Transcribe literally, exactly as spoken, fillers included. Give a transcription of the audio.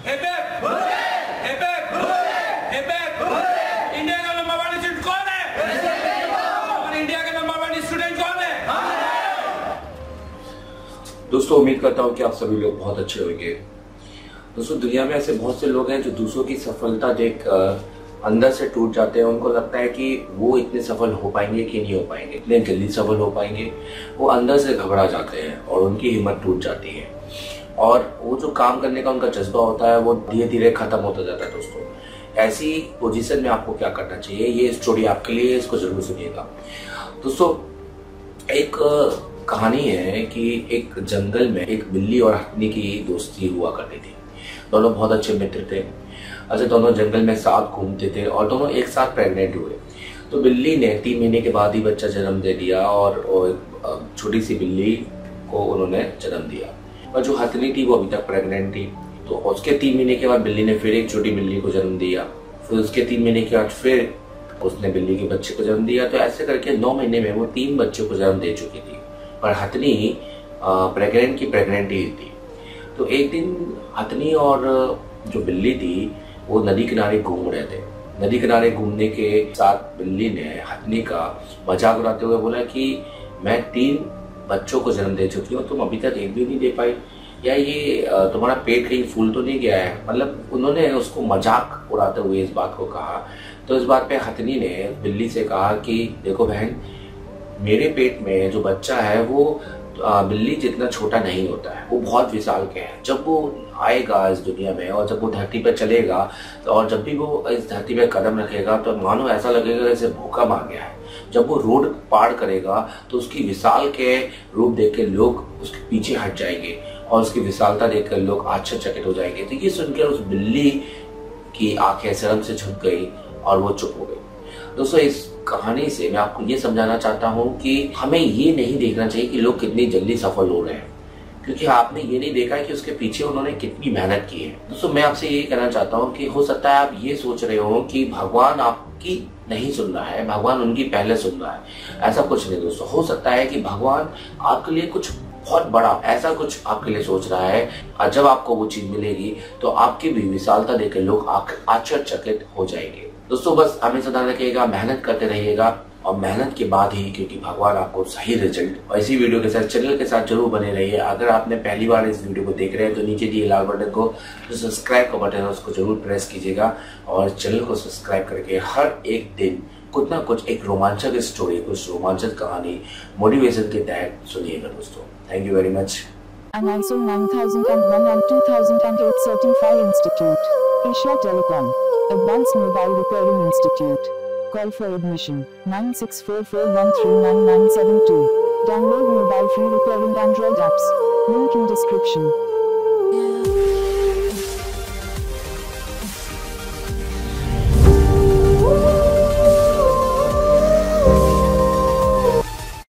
APEC एपेक एपेक India का नंबर वन स्टूडेंट कौन है? इंडिया का नंबर वन स्टूडेंट कौन है? दोस्तों उम्मीद करता हूँ कि आप सभी लोग बहुत अच्छे होंगे। दोस्तों दुनिया में ऐसे बहुत से लोग हैं जो दूसरों की सफलता देख अंदर से टूट जाते हैं। उनको लगता है कि वो इतने सफल हो पाएंगे कि नहीं हो पाएंगे, इतने जल्दी सफल हो पाएंगे। वो अंदर से घबरा जाते हैं और उनकी हिम्मत टूट जाती है और वो जो काम करने का उनका जज्बा होता है वो धीरे धीरे खत्म होता जाता है। दोस्तों ऐसी पोजीशन में आपको क्या करना चाहिए, ये स्टोरी आपके लिए, इसको जरूर सुनिएगा। दोस्तों एक कहानी है कि एक जंगल में एक बिल्ली और हथनी की दोस्ती हुआ करती थी। दोनों बहुत अच्छे मित्र थे। अच्छा, दोनों जंगल में साथ घूमते थे और दोनों एक साथ प्रेग्नेंट हुए। तो बिल्ली ने तीन महीने के बाद ही बच्चा जन्म दे दिया और छोटी सी बिल्ली को उन्होंने जन्म दिया। और जो हथनी थी वो अभी तक प्रेग्नेंट थी। तो उसके तीन महीने के बाद बिल्ली ने फिर एक छोटी बिल्ली को जन्म दिया। फिर उसके तीन महीने के बाद फिर उसने बिल्ली के बच्चे को जन्म दिया। तो ऐसे करके नौ महीने में वो तीन बच्चों को जन्म दे चुकी थी। पर हथनी प्रेग्नेंट की प्रेग्नेंट ही थी। तो एक दिन हथनी और जो बिल्ली थी वो नदी किनारे घूम रहे थे। नदी किनारे घूमने के साथ बिल्ली ने हथनी का मजाक उड़ाते हुए बोला कि मैं तीन बच्चों को जन्म दे चुकी हूँ, तुम अभी तक एक भी नहीं दे पाई, या ये तुम्हारा पेट कहीं फूल तो नहीं गया है। मतलब उन्होंने उसको मजाक उड़ाते हुए इस बात को कहा। तो इस बात पे हथनी ने बिल्ली से कहा कि देखो बहन, मेरे पेट में जो बच्चा है वो बिल्ली जितना छोटा नहीं होता है, वो बहुत विशाल के है। जब वो आएगा इस दुनिया में और जब वो धरती पर चलेगा तो और जब भी वो इस धरती पे कदम रखेगा तो मानो ऐसा लगेगा जैसे भूकंप आ गया है। जब वो रोड पार करेगा तो उसकी विशाल के रूप देख के लोग उसके पीछे हट जाएंगे और उसकी विशालता देखकर लोग आश्चर्यचकित हो जाएंगे। तो ये सुनकर उस बिल्ली की आंखें शर्म से झुक गई और वो चुप हो गई। दोस्तों इस कहानी से मैं आपको ये समझाना चाहता हूँ कि हमें ये नहीं देखना चाहिए कि लोग कितनी जल्दी सफल हो रहे हैं, क्योंकि आपने ये नहीं देखा कि उसके पीछे उन्होंने कितनी मेहनत की है। दोस्तों मैं आपसे ये कहना चाहता हूँ कि हो सकता है आप ये सोच रहे हो कि भगवान आपकी नहीं सुन रहा है, भगवान उनकी पहले सुन रहा है। ऐसा कुछ नहीं दोस्तों। हो सकता है कि भगवान आपके लिए कुछ बहुत बड़ा ऐसा कुछ आपके लिए सोच रहा है और जब आपको वो चीज मिलेगी तो आपकी भी विशालता देखकर लोग आश्चर्यचकित हो जाएंगे। दोस्तों बस हमेशा ध्यान रखिएगा, मेहनत करते रहिएगा और मेहनत के बाद ही, क्योंकि भगवान आपको सही रिजल्ट। और इसी वीडियो के साथ चैनल के साथ जरूर बने रहिए। अगर आपने पहली बार इस वीडियो को देख रहे हैं तो नीचे दिए लाल बटन को जो सब्सक्राइब का बटन है उसको जरूर प्रेस कीजिएगा और चैनल को सब्सक्राइब करके हर एक दिन कुछ ना कुछ एक रोमांचक स्टोरी, कुछ रोमांचक कहानी, मोटिवेशन के तहत सुनिएगा दोस्तों। Thank you very much. An I S O nine thousand one and two thousand eight Certified Institute, Asia Telecom, Advanced Mobile Repairing Institute. Call for admission nine six four four one three nine nine seven two. Download mobile free repairing Android apps. Link in description.